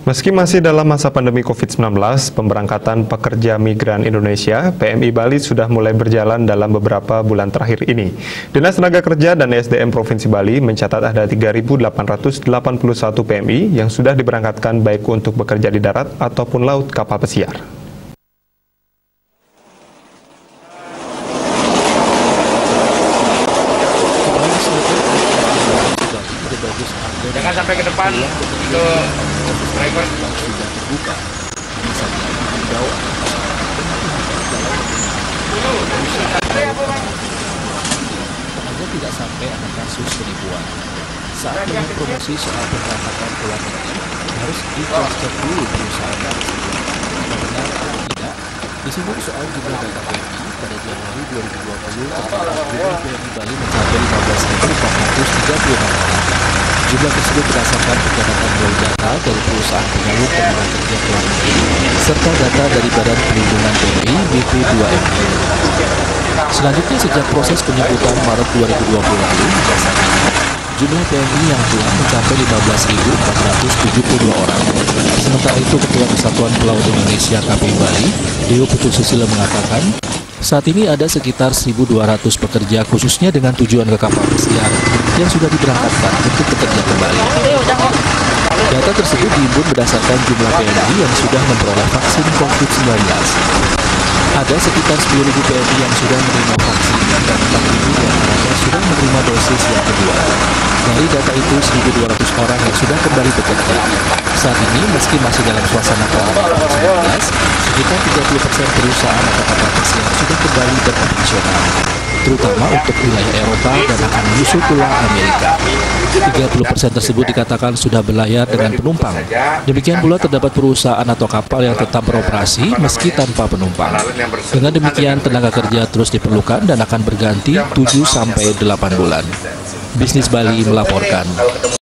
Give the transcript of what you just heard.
Meski masih dalam masa pandemi COVID-19, pemberangkatan pekerja migran Indonesia (PMI) Bali sudah mulai berjalan dalam beberapa bulan terakhir ini. Dinas Tenaga Kerja dan SDM Provinsi Bali mencatat ada 3.881 PMI yang sudah diberangkatkan baik untuk bekerja di darat ataupun laut kapal pesiar. Jangan sampai ke depan ke driver sudah terbuka. Ini saja mengimbau agar tidak sampai ada kasus penipuan. Saat melihat promosi soal pemberangkatan ke luar negeri, harus di-cross-check dulu perusahaan tersebut. Benar atau tidak, disebut soal jumlah data PMI pada Januari 2020 terdapat jumlah PMI Bali mencapai 15.436 orang. Jumlah tersebut berdasarkan pencatatan baru data dari perusahaan penyalur tenaga kerja ke luar negeri serta data dari Badan Perlindungan PMI BP2MI. Selanjutnya, sejak proses penyebutan Maret 2020 lalu, biasanya jumlah PMI yang pulang mencapai 15.472 orang. Sementara itu, Ketua Kesatuan Pelaut Indonesia KPI Bali, Deo Putu Susilo mengatakan, saat ini ada sekitar 1.200 pekerja khususnya dengan tujuan ke kapal pesiar yang sudah diberangkatkan untuk bekerja kembali. Data tersebut dihimpun berdasarkan jumlah PMI yang sudah memperoleh vaksin COVID-19. Ada sekitar 10.000 PMI yang sudah menerima vaksin dan 4.000 diantaranya sudah menerima dosis yang kedua. Dari data itu, 1.200 orang yang sudah kembali bekerja. Saat ini, meski masih dalam suasana pandemi COVID-19, sekitar 30% perusahaan atau kapal pesiar sudah kembali beroperasional, terutama untuk wilayah Eropa dan akan menyusul pula Amerika. 30% tersebut dikatakan sudah berlayar dengan penumpang. Demikian pula terdapat perusahaan atau kapal yang tetap beroperasi meski tanpa penumpang. Dengan demikian, tenaga kerja terus diperlukan dan akan berganti 7-8 bulan. Bisnis Bali melaporkan.